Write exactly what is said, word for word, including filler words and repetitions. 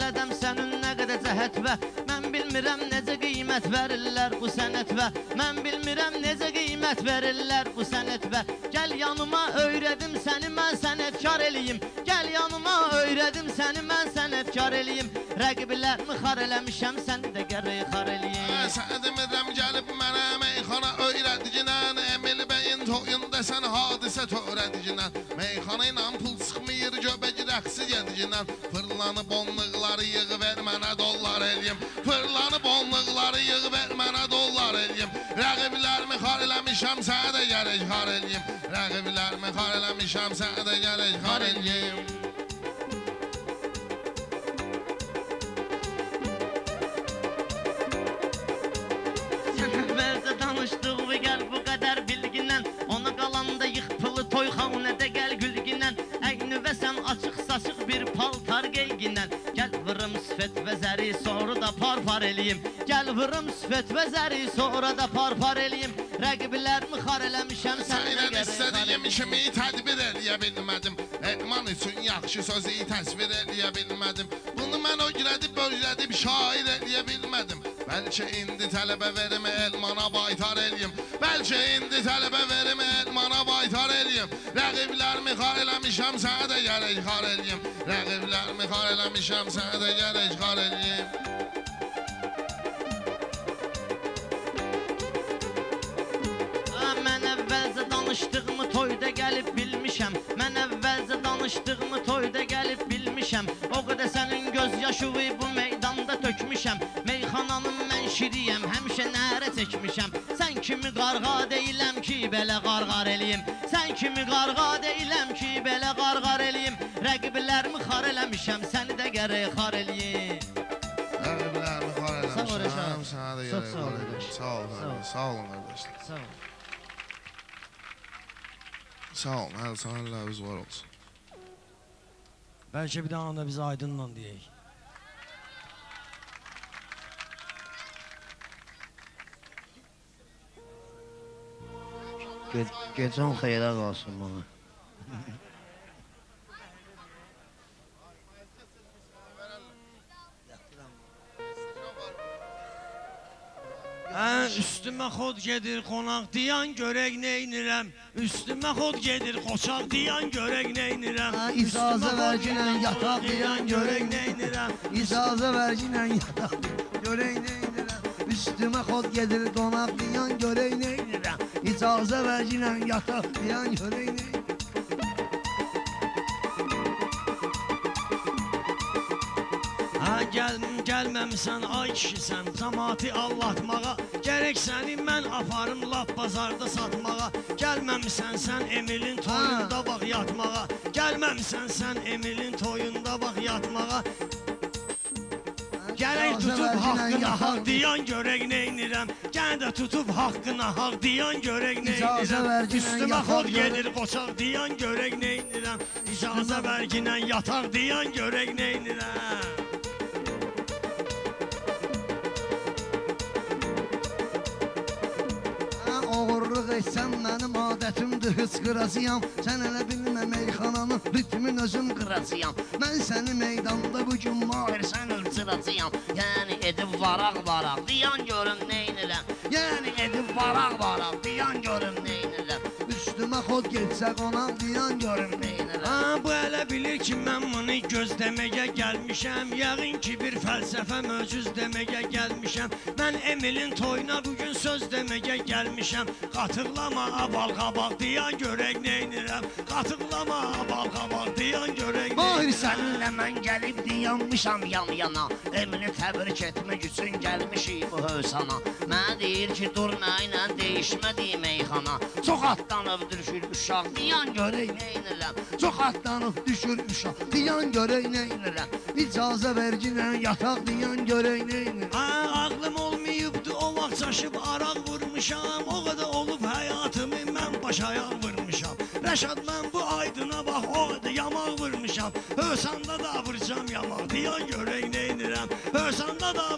elədəm sənin nə qədər cəhət və mən bilmirəm necə qiymət verirlər bu sənət və mən bilmirəm necə qiymət verirlər bu sənət və gəl yanıma öyrədim səni mən sənətkar eləyim gəl yanıma öyrədim səni mən sənətkar eləyim rəqiblərimi xar eləmişəm səni də gərək xar eləyim sən demirəm gəlib mənə meyxana öyrədicinən Emil bəyin toyunda sən hadisə törədicinən meyxana ilə pul çıxmayır göbək rəqsi yedicinən fırlanıb onluqları yığı ver mənə dollar eləyim fırlanıb onluqları yığı ver mənə dollar eləyim rəqiblərimi xar eləmişəm sənə də gərək xar eləyim rəqiblərimi xar eləmişəm sənə də gərək xar eləyim Danışdığı gəl bu qədər bilginən ona qalanda yıx pılı toyxanədə gəl gülginən əyni və sən açıq saçıq bir paltar geyginən gəl vırım sifət və zəri sonra da par par eləyim gəl vırım sifət və zəri sonra da par par eləyim rəqiblərimi xar eləmişəm sənə gərək istədiyim kimi tədbir eləyə bilmədim Elman üçün yaxşı sözü təsvir eləyə bilmədim bunu mən o girədib bölgədib şair eləyə bilmədim Bəlkə indi tələbə verim elmana baytar eləyim Bəlkə indi tələbə verim elmana baytar eləyim Rəqiblərimi xar eləmişəm sənə də gərək xar eləyim Rəqiblərimi xar eləmişəm sənə də gərək xar eləyim Mən əvvəlcə danışdığımı toyda gəlib bilmişəm Mən əvvəlcə danışdığımı toyda gəlib bilmişəm O qədər sənin göz yaşıvı bu meydanda tökmüşəm Meyxananın mən şiriyəm, həmişə nərə çəkmişəm Sən kimi qarğa deyiləm ki, belə qarqar eləyim Sən kimi qarğa deyiləm ki, belə qarqar eləyim Rəqiblərimi xar eləmişəm, səni də gərək xar eləyim Rəqiblərimi xar eləmişəm, sənə də gərək xar eləyim Sağ olun, sağ olun qardaşlar Sağ olun Sağ olun, hər sənələriniz var olsun Bəlkə bir daha da biz Aydınla deyək Gecən xeyrə qalsın bana Hə, üstümə xod gedir qonaq diyan görək neynirəm Üstümə xod gedir qoçaq diyan görək neynirəm İcazə verginən yataq diyan görək neynirəm İcazə verginən yataq görək neynirəm Üstümə xod gedir qonaq diyan görək neynirəm İcazə verginən yataq diyan görək neynirəm Hə, gəl, gəlməmisən ay kişisən cəmaati allatmağa Gərək səni mən aparım lap bazarda satmağa Gəlməmisən sən Emilin toyunda bax yatmağa Gəlməmisən sən Emilin toyunda bax yatmağa Gərək tutub haqqına haq diyan görək neynirəm Gən də tutub haqqına haq diyan görək neynirəm Üstümə xod gedir qoçaq diyan görək neynirəm İcazə verginən yataq diyan görək neynirəm Oğurluq etsən mənim adətimdir hıçqıracıyam Sən elə bilmə meyxananın ritmin özüm qıracıyam Mən səni meydanda bugün mahir sən öldüracıyam Yəni edib varaq-varaq diyan görüm neynirəm Yəni edib varaq-varaq diyan görüm neynirəm Üstümə xod getsə qonaq diyan görüm neynirəm Ha, bu elə bilir ki mən bunu gözləməyə gəlmişəm Yəqin ki bir fəlsəfə möcüz deməyə gəlmişəm Mən Emilin toyuna bugün söz deməyə gəlmişəm Qatıqlama abal qabaq diyan görək neynirəm Qatıqlama abal qabaq diyan görək neynirəm Mahir səninlə mən gəlib diyanmışam yan-yana Emini təbrik etmək üçün gəlmişik bu hövsana Mənə deyir ki durma ilə değişmədi meyxana Çox atlanıb düşür uşaq diyan görək neynirəm Çox atlanıb düşür uşaq diyan görək neynirəm İcazə verginən yataq diyan görək neynirəm Ha, ağlım olmayıbdı o vaxt çaşıb araq vurmuşam O qədər olub həyatımı mən baş ayaq vurmuşam Rəşad mən bu Aydına bax o qədər yamaq vurmuşam Hövsanda da vuracam yamaq diyan görək neynirəm Hövsanda da